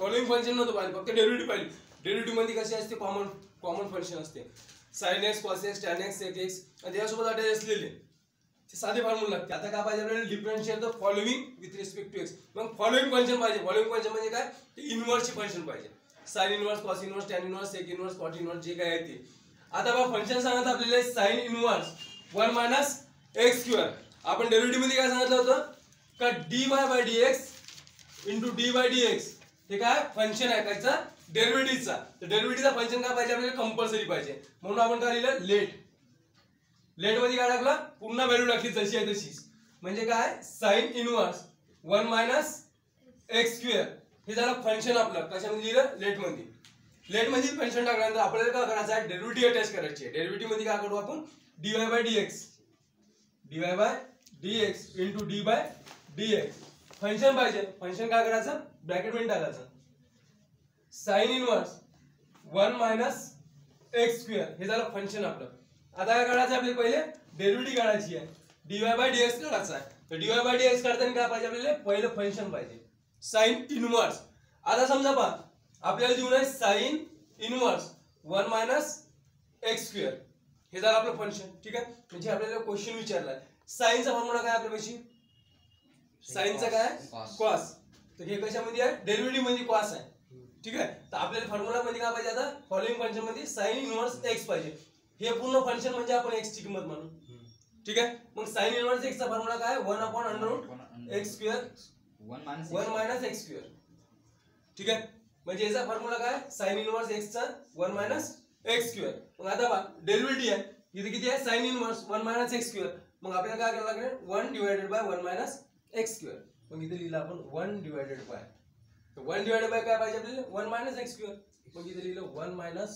Following function नव्हतं पाहिजे, फक्त डेरिव्हेटिव्ह पाहिजे. डेरिव्हेटिव्ह मध्ये कशी असते, कॉमन फंक्शन असते. sin x cos x tan x sec x आणि त्यासोबत अटॅच असलेले ते साधे फॉर्म्युला लागते. आता काय पाहिजे आपल्याला, differentiate the following with respect to x. मग फॉलोइंग फंक्शन पाहिजे. फॉलोइंग फंक्शन म्हणजे काय, ते इनव्हर्सची फंक्शन पाहिजे. sin inverse, cos inverse, tan inverse, sec inverse, cot inverse जे काय आहे ते. आता बघा फंक्शन सांगत आपल्याला sin inverse 1 minus x square. आपण डेरिव्हेटिव्ह मध्ये काय सांगितलं होतं का dy by dx into dy by dx हे काय फंक्शन आहे कायचा, डेरिव्हेटिव्हचा. तर डेरिव्हेटिव्हचा फंक्शन काय पाहिजे आपल्याला, कंपल्सरी पाहिजे. म्हणून आपण काय लिहिलं, लेट मध्ये काय टाकलं, पुन्हा व्हॅल्यू टाकली जशी आहे तशीच. म्हणजे काय, sin inverse 1 minus x square हे झालं फंक्शन आपलं. कशामध्ये लिहिलं, लेट मध्ये. लेट मध्ये फंक्शन टाकल्यानंतर आपल्याला काय करायचं आहे, डेरिव्हेटिव्ह अटॅच करायची आहे. डेरिव्हेटिव्ह मध्ये काय करू आपण, dy by dx into D by dx function पाहिजे. फंक्शन काय करायचं, ब्रॅकेट मध्ये टाकायचं. sin inverse 1 minus x square हे झालं फंक्शन आपलं. आता काय करायचं आपल्याला, पहिले डेरिव्हेटिव्ह काढायची आहे, dy बाय dx काढायचा आहे. तर dy बाय dx काढताना काय पाहिजे आपल्याला, पहिलं फंक्शन पाहिजे sin इनव्हर्स. आता समजा पहा आपल्याला दिलं आहे sin inverse 1 minus x square हे झालं आपलं फंक्शन. ठीक आहे, म्हणजे आपल्याला क्वेश्चन विचारलाय साइनचा फॉर्म्युला काय आपल्यापाशी, साइनचा काय cos. तर हे कशामध्ये आहे, डेरिव्हेटिव्ह मध्ये cos आहे. ठीक आहे, तर आपल्याला फॉर्म्युला मध्ये काय पाहिजे, आता फॉलोइंग फंक्शन मध्ये sin इनव्हर्स x पाहिजे. हे पूर्ण फंक्शन म्हणजे आपण x ची किंमत म्हणू. ठीक आहे, मग sin इनव्हर्स x चा फॉर्म्युला काय, 1 upon under root x square 1 minus x square. ठीक आहे, म्हणजे याचा फॉर्म्युला काय, sin इनव्हर्स x चा 1 मायनस x स्क्वेअर. मग आता पहा डेरिव्हेटिव्ह आहे इथे किती आहे, sin inverse 1 minus x square. मग आपल्याला काय करायला लागेल, 1 divided by 1 minus x square. मग इथे लिहिलं आपण 1 डिवायडेड बाय, तर 1 डिवायडेड बाय काय पाहिजे आपल्याला, 1 मायनस x स्क्वेअर. मग इथे लिहिलं 1 minus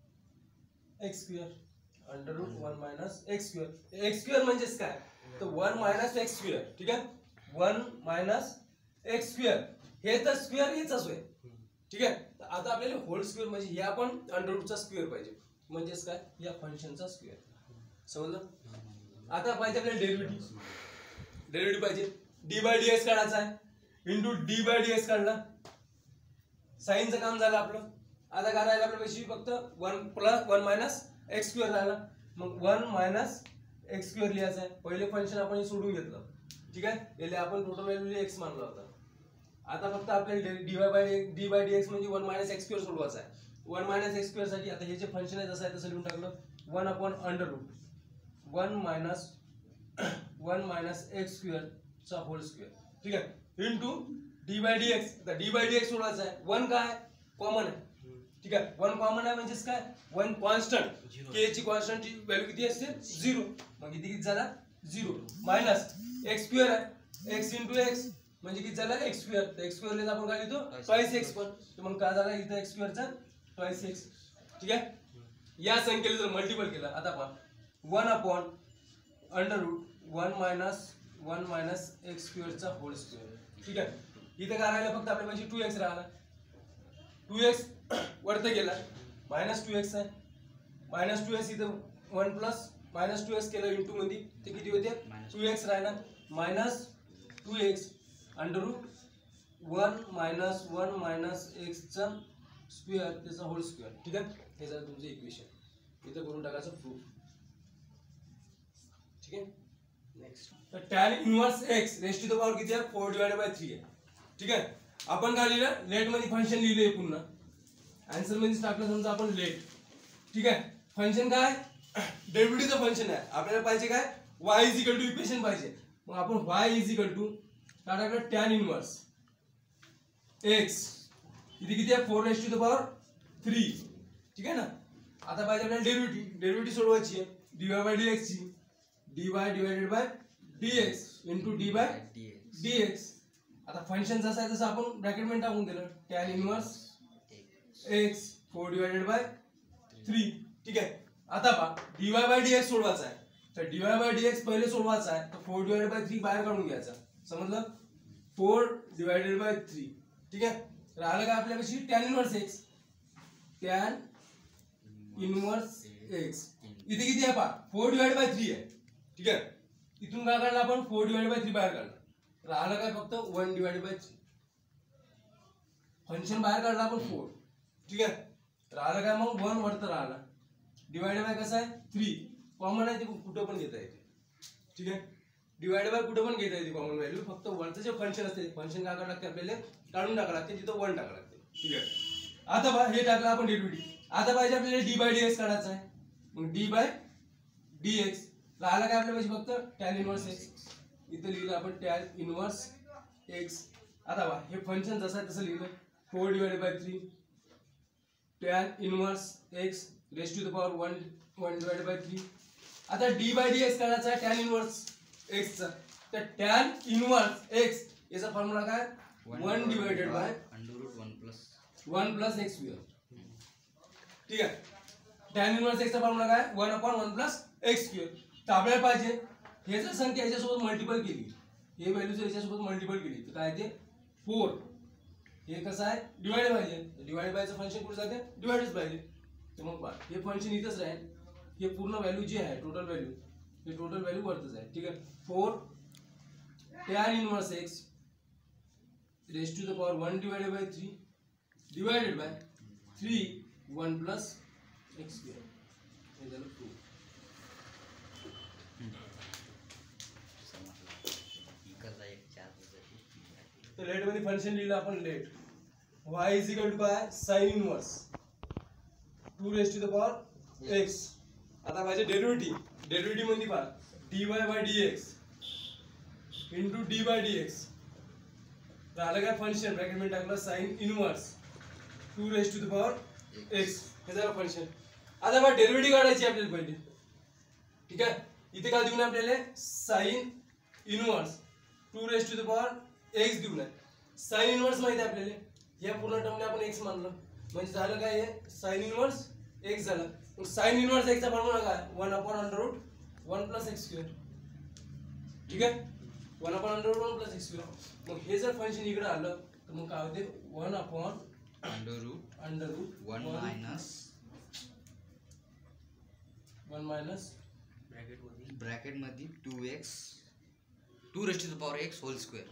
x square under root 1 minus x square. x square म्हणजेच काय, तर 1 मायनस x स्क्वेअर. ठीक आहे, 1 मायनस x स्क्वेअर हे तर स्क्वेअर हेच होय. ठीक आहे, तर आता आपल्याला होल स्क्वेअर म्हणजे हे आपण अंडर रूटचा स्क्वेअर पाहिजे, म्हणजेच काय, या फंक्शनचा स्क्वेअर. समजलं. आता पाहिजे आपल्याला डेरिव्हेटिव्ह पाहिजे. डी बाय dx काढायचा आहे इंटू डी बाय dx काढला, साइनचं काम झालं आपलं. आता काय राहिलं आपल्यापाशी, फक्त 1 प्लस 1 मायनस x स्क्वेअर राहिला. मग 1 मायनस x स्क्वेअर लिहायचं आहे. पहिले फंक्शन आपण सोडून घेतलं. ठीक आहे, याला आपण टोटल व्हॅल्यू x मानला होता. आता फक्त आपल्याला डी बाय dx म्हणजे 1 मायनस x स्क्वेअर सोडवायचा आहे. 1 मायनस x स्क्वेअर साठी आता हे जे फंक्शन आहे जसं आहे तसं लिहून टाकलं, 1 upon under root 1 minus x square चा होल स्क्वेअर. ठीक आहे, इंटू डी बाय dx. आता डी बाय dx सोडवायचा आहे. 1 काय कॉमन आहे. ठीक आहे, 1 कॉमन आहे म्हणजेच काय, 1 कॉन्स्टंट, k ची कॉन्स्टंट ची व्हॅल्यू किती असते, 0. मग इथे किती झाला, 0 मायनस x स्क्वेअर आहे, x इंटू x म्हणजे किती झाला, x स्क्वेअर. तर x स्क्वेअर ला आपण काय लिहितो, ट्वाइस x. पण तर मग काय झाला इथं x स्क्वेअरचा ट्वाइस x. ठीक आहे, या संख्येला जर मल्टिपल केलं, आता पहा 1 upon under root 1 minus x स्क्वेअरचा होल स्क्वेअर. ठीक आहे, इथं काय राहिलं, फक्त आपल्या म्हणजे 2x राहिला. 2x वरती गेला, मायनस 2x आहे. मायनस 2x इथं 1 प्लस मायनस 2x केलं इंटू मध्ये, ते किती होते, 2x राहिला. Minus 2x under root 1 minus x चा स्क्वेअर त्याचा होल स्क्वेअर. ठीक आहे, हे झालं तुमचं इक्वेशन. इथं करून टाकायचं प्रूफ. ठीक आहे, नेक्स्ट. तर tan inverse x raised to the power किती आहे, 4 डिवाइडेड बाय 3 आहे. ठीक आहे, आपण काय लिहिलं, लेट मध्ये फंक्शन लिहिलंय पुन्हा. आन्सर मध्ये टाकलं समजा आपण लेट. ठीक आहे, फंक्शन काय, डेरिव्हेटिव्हचं फंक्शन आहे. आपल्याला पाहिजे काय, y is equal to equation पाहिजे. मग आपण y इज इक्वल टू काय टाकलं, tan इनव्हर्स x इथे किती आहे, 4 रेस्ट टू द पॉवर 3. ठीक आहे ना. आता पाहिजे आपल्याला डेरिव्हेटिव्ह सोडवायची आहे, dy बाय dx ची, dy divided by dx into D by dx. आता फंक्शन जसं आहे तसं आपण ब्रॅकेट मध्ये टाकून दिलं, tan inverse x 4 divided by 3. ठीक आहे, आता पहा dy बाय dx सोडवायचा आहे. तर dy बाय dx पहिले सोडवायचा आहे, तर 4 डिवायडेड बाय 3 बाहेर काढून घ्यायचा. समजलं, 4 डिवायडेड बाय 3. ठीक आहे, राहिलं का आपल्यापाशी tan inverse x. tan inverse x इथे किती आहे पहा, 4 डिवाइडेड बाय 3 आहे. ठीक आहे, इथून काय काढलं आपण, 4 डिवाइडेड बाय 3 बाहेर काढलं. राहिलं काय फक्त 1 डिवाइडेड बाय 3. फंक्शन बाहेर काढला आपण 4, ठीक आहे. राहिलं काय मग 1 वरतं राहिला, डिवाइड बाय कसं आहे 3 कॉमन आहे, ते कुठं पण घेता येते, ठीक आहे. डिवाइड बाय कुठं पण घेता येते कॉमन व्हॅल्यू, फक्त वरचं जे फंक्शन असते फंक्शन काय करावं लागते आपल्याला, काढून टाकावं लागते, तिथं 1 टाकावं लागते, ठीक आहे. आता बघा हे टाकलं आपण डेरिव्हेटिव्ह. आता पाहिजे आपल्याला डी बाय डीएक्स काढायचा आहे, मग डी बाय डीएक्स राहिला काय आपल्या पाहिजे फक्त टॅन इनव्हर्स एक्स, इथं लिहिलं आपण टॅन इनव्हर्स एक्स. आता बघा हे फंक्शन जसं आहे तसं लिहिलं 4 divided by 3 tan inverse X raise to the power 1 divided by 3. आता डी बाय डीएक्स काढायचा आहे टॅन इनव्हर्स एक्सचा, तर टॅन इनव्हर्स एक्स याचा फॉर्म्युला काय 1 divided by √1 plus X square, ठीक आहे. टॅन इनव्हर्स एक्सचा फॉर्म्युला काय 1/1 प्लस एक्स स्क्वेअर. तर आपल्याला पाहिजे हे जर संख्या याच्यासोबत मल्टिपल केली, हे व्हॅल्यू जर याच्यासोबत मल्टिपल केली तर काय ते 4, हे कसं आहे डिवाइड पाहिजे, डिवाइड बायचं फंक्शन कुठे जाते डिवाइडच पाहिजे, तर मग हे फंक्शन इथंच राहील, हे पूर्ण व्हॅल्यू जी आहे टोटल व्हॅल्यू, हे टोटल व्हॅल्यू वरतच आहे, ठीक आहे. 4 tan inverse X raise to the power 1 divided by 3 divided by 3 1 plus X square, हे झालं 2. तर लेट मध्ये फंक्शन लिहिलं आपण let y is equal to काय sine inverse 2 raise to the power x. आता पाहिजे डेरिव्हेटिव्ह, डेरिव्हेटिव्ह मध्ये पहा dy by dx into D by dx राहिलं काय फंक्शन ब्रॅकेट मध्ये टाकलं sine inverse 2 raise to the power x, हे झालं फंक्शन. आता बघा डेरिव्हेटिव्ह काढायची आपल्याला पहिले, ठीक आहे. इथे काय देऊन आपल्याला sine inverse 2 raise to the power x देऊन आहे. साइन इनवर्स माहिती आहे आपल्याला, या पूर्ण टर्मला आपण x मानलं म्हणजे झालं काय हे साइन इनवर्स x झालं. मग साइन इनवर्स x चा फॉर्म्युला काय 1/√1 प्लस एक्स स्क्वेअर, ठीक आहे. 1/√1 प्लस एक्स स्क्वेअर. मग हे जर फंक्शन इकडे आलं तर मग काय होते 1/√1 मायनस ब्रॅकेट मध्ये 2x 2 raise to the power x whole square.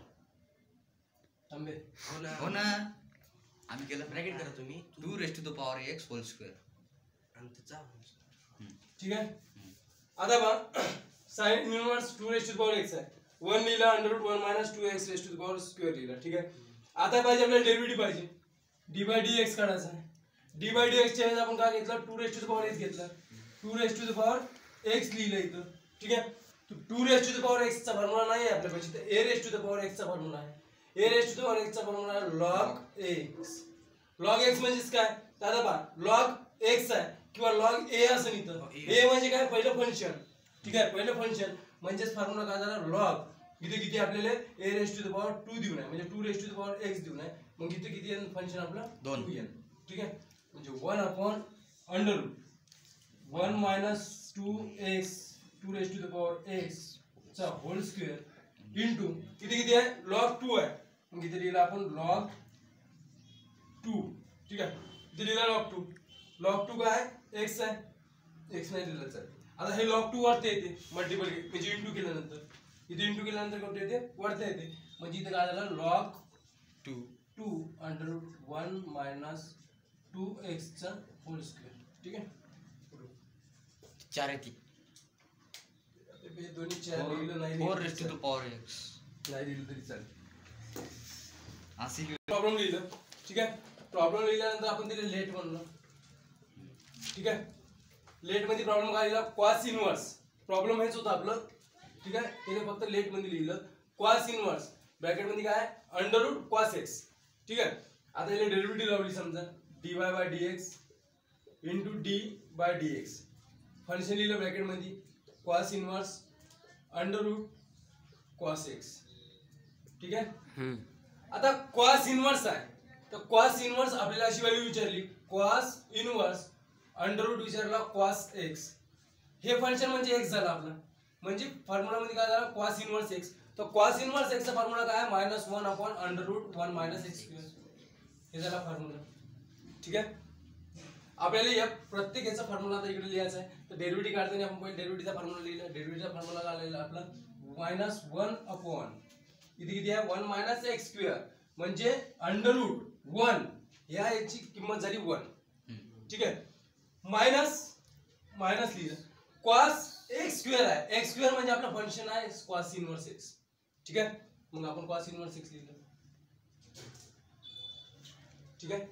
हो ना आम्ही केलं ब्रॅकेट करा तुम्ही 2 raise to the power x whole square, ठीक आहे. आता बघा sine inverse 2 raise to the power x आहे, 1 लिहिला √1 minus 2x raise to the power square लिहिला, ठीक आहे. आता पाहिजे आपल्याला डेरिव्हेटिव्ह पाहिजे, डी बाय डीएक्स काढायचा आहे. डी बाय डीएक्स च्या वेळेस आपण काय घेतलं 2 raise to the power x घेतला, 2 raise to the power x लिहिलं इथं, ठीक आहे. 2 raise to the power x चा फॉर्म्युला नाही आहे आपल्यापाशी, तर a raise to the power x चा फॉर्म्युला आहे. a raise to the power x चा फॉर्म्युला आहे log x. log x म्हणजे काय, दादा पहा log x आहे किंवा log a असं इथं, a म्हणजे काय पहिलं फंक्शन, ठीक आहे. पहिलं फंक्शन म्हणजेच फॉर्म्युला काय झाला log. इथे किती आपल्याला a raise to the power 2 देऊन आहे, म्हणजे 2 raise to the power x देऊन आहे, मग इथे किती आहे फंक्शन आपलं 2n, ठीक आहे. म्हणजे 1/√1 minus 2x 2 raise to the power x चा होल स्क्वेअर इंटू इथे किती आहे log 2 आहे, मग इथे लिहिलं आपण log 2, ठीक आहे. इथे लिहिलं log 2 काय x आहे, x नाही लिहिलं चालेल. आता हे log 2 वरती येते मल्टिपल म्हणजे इंटू केल्यानंतर, इथे इंटू केल्यानंतर कुठे येते वरती येते, म्हणजे इथे काय झालं log 2 √1 मायनस 2x चा होल स्क्वेअर, ठीक आहे. 4 येते दोन्ही 4 लिहिलं नाही, 4 raise to the power x नाही लिहिलं तरी चालेल. असे प्रॉब्लेम लिहिलं, ठीक आहे. प्रॉब्लेम लिहिल्यानंतर आपण तिथे लेट म्हणलं, ठीक आहे. लेट मध्ये प्रॉब्लेम काय लिहिला कॉस इनवर्स, प्रॉब्लेम हेच होतं आपलं, ठीक आहे. त्याने फक्त लेट मध्ये लिहिलं कॉस इनवर्स ब्रॅकेट मध्ये काय √cos x, ठीक आहे. आता याला डेरिव्हेटिव्ह लावली समजा dy by dx into D by dx, function लिहिलं ब्रॅकेट मध्ये cos इनवर्स √cos x, ठीक आहे. आता cos इनवर्स आहे, तर cos इनवर्स आपल्याला अशी व्हॅल्यू विचारली cos इनवर्स √ विचारला cos x, हे फंक्शन म्हणजे x झालं आपलं, म्हणजे फॉर्म्युला मध्ये काय झालं cos इनवर्स x. तर cos इनवर्स x चा फॉर्म्युला काय -1/√1 मायनस एक्स स्क्वेअर, हे झाला फॉर्म्युला, ठीक आहे. आपल्याला या प्रत्येक याचा फॉर्म्युला आता इकडे लिहायचा आहे. तर डेरिव्हेटिव्ह काढताना आपण पहिले डेरिव्हेटिव्हचा फॉर्म्युला लिहिला, डेरिव्हेटिव्हचा फॉर्म्युला काय लिहिला आपला -1/, इथे किती आहे 1 मायनस एक्स स्क्वेअर म्हणजे √, वन, याची किंमत झाली 1. हम्म. ठीक आहे. मायनस लिहिलं. कॉस एक्स स्क्वेअर आहे. एक्स स्क्वेअर म्हणजे आपलं फंक्शन आहे कॉस इनवर्स एक्स. ठीक आहे. मग आपण कॉस इनवर्स एक्स लिहिलं. ठीक आहे.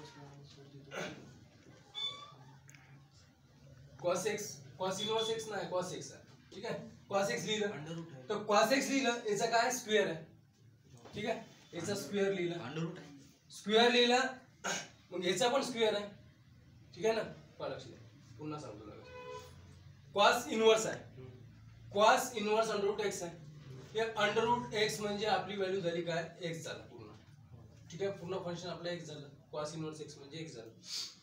कॉस इनवर्स एक्स नाही, कॉस एक्स आहे. ठीक आहे. कॉस एक्स लिहिलं तर कॉस एक्स लिहिलं याचा काय स्क्वेअर आहे. ठीक आहे. याचा स्क्वेअर लिहिलं, अंडर रूट आहे. स्क्वेअर लिहिला मग याचा पण स्क्वेअर आहे. ठीक आहे ना. लक्ष द्या, पुन्हा सांगतो लगेच. कॉस इनवर्स आहे. Cos inverse under root X आहे. हे अंडर रूट एक्स म्हणजे आपली व्हॅल्यू झाली काय, एक्स झाला पूर्ण. ठीक आहे. पूर्ण फंक्शन आपलं एक्स झालं. कॉस इनवर्स एक्स म्हणजे एक्स झालं.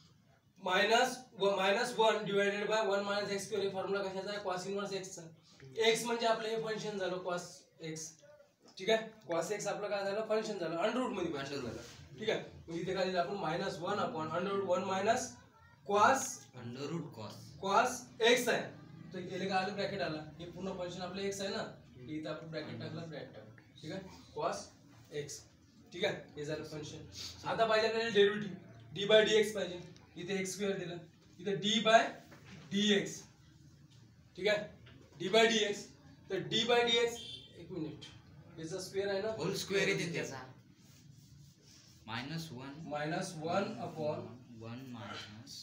-1 divided by 1 minus X square. हे फॉर्म्युला कशाचा आहे, कॉस इनवर्स एक्सचा. एक्स म्हणजे आपलं हे फंक्शन झालं कॉस एक्स. ठीक आहे. कॉस एक्स आपलं काय झालं, फंक्शन झालं, अंडर रूट मध्ये फंक्शन झालं. ठीक आहे. मग इथे काय दिलं आपण, -1 upon under root 1 minus cos under root cos X आहे. तर गेले काय आलं, ब्रॅकेट आला. हे पूर्ण फंक्शन आपलं एक्स आहे ना, इथे आपण ब्रॅकेट टाकलं, ब्रॅकेट टाकलं. ठीक आहे. Cos X. ठीक आहे. हे झालं फंक्शन. आता पाहिजे आपल्याला derivative, D by D X पाहिजे. इथे एक्स स्क्वेअर दिलं, इथे डी बाय डी एक्स. ठीक आहे. D by D X. तर डी बाय डी एक्स, एक मिनिट, याचा स्क्वेअर आहे ना, होल स्क्वेअर येते त्याचा. -1 upon 1 minus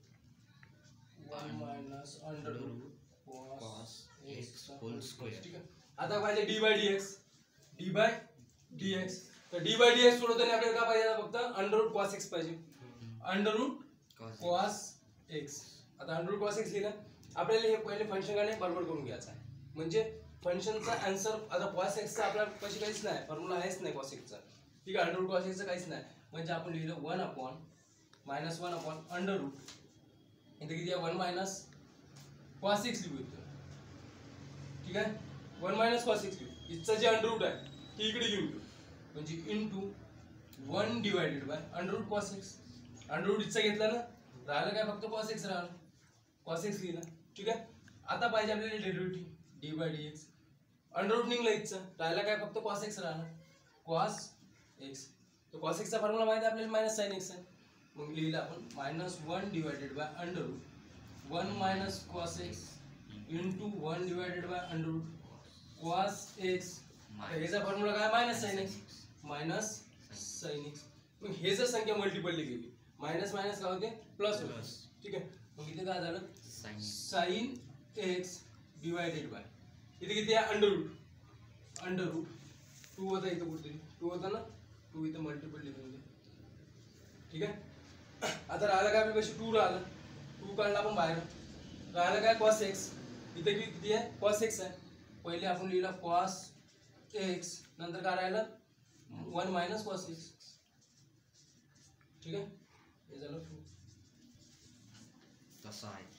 1 minus under root cos X whole square. ठीक आहे. आता पाहिजे D by D X. D by D X. तर डी बाय डी एक्स सोडवताना आपल्याला काय पाहिजे, फक्त अंडर रूट कॉस एक्स पाहिजे. Under root cos X. आता अंडर रूट कॉस एक्स लिहिलं. आपल्याला हे पहिले फंक्शन काढणे बरोबर करून घ्यायचं आहे. म्हणजे फंक्शनचा आन्सर आता कॉस एक्सचा आपल्याला कशी काहीच नाही, फॉर्म्युला आहेच नाही कॉस एक्सचा. ठीक आहे. अंडर रूट कॉस एक्सचं काहीच नाही. म्हणजे आपण लिहिलं -1 अपॉन अंडर रूट. इथे किती आहे, 1 मायनस कॉस एक्स लिहू इथं. ठीक आहे. 1 मायनस कॉस एक्स लिहू. इथचं जे अंडर रूट आहे ते इकडे घेऊन घेऊ, म्हणजे into 1 divided by under root cos x. Under root इथचा घेतला ना, राहिलं काय, फक्त कॉस एक्स राहिलं. कॉस एक्स लिहिलं. ठीक आहे. आता पाहिजे आपल्याला derivative, D by D x. Under root निघलं इथचं, राहिलं काय, फक्त कॉस एक्स राहिलं. Cos x. तर कॉस एक्सचा फॉर्म्युला माहिती आहे आपल्याला, मायनस साइन एक्स आहे. मग लिहिलं आपण -1 divided by under root 1 minus cos x into 1 divided by under root cos x. ह्याचा फॉर्म्युला काय, मायनस साइन एक्स. मग हे जर संख्या मल्टिपलली गेली, मायनस मायनस काय होते, प्लस होते. ठीक आहे. मग इथे काय झालं, साइन एक्स डिवायडेड बाय, इथे किती आहे, अंडर रूट 2 होता, इथं कुठेतरी 2 होता ना, 2 इथं मल्टिपल लिहून दे. ठीक आहे. आता राहिलं काय, आपल्यापाशी 2 राहिलं, 2 काढला आपण बाहेर, राहिलं काय, कॉस एक्स. इथे किती आहे, कॉस एक्स आहे. पहिले आपण लिहिला कॉस एक्स, नंतर काय राहिलं 1 मायनस कॉस एक्स. ठीक आहे. हे झालं तसं आहे.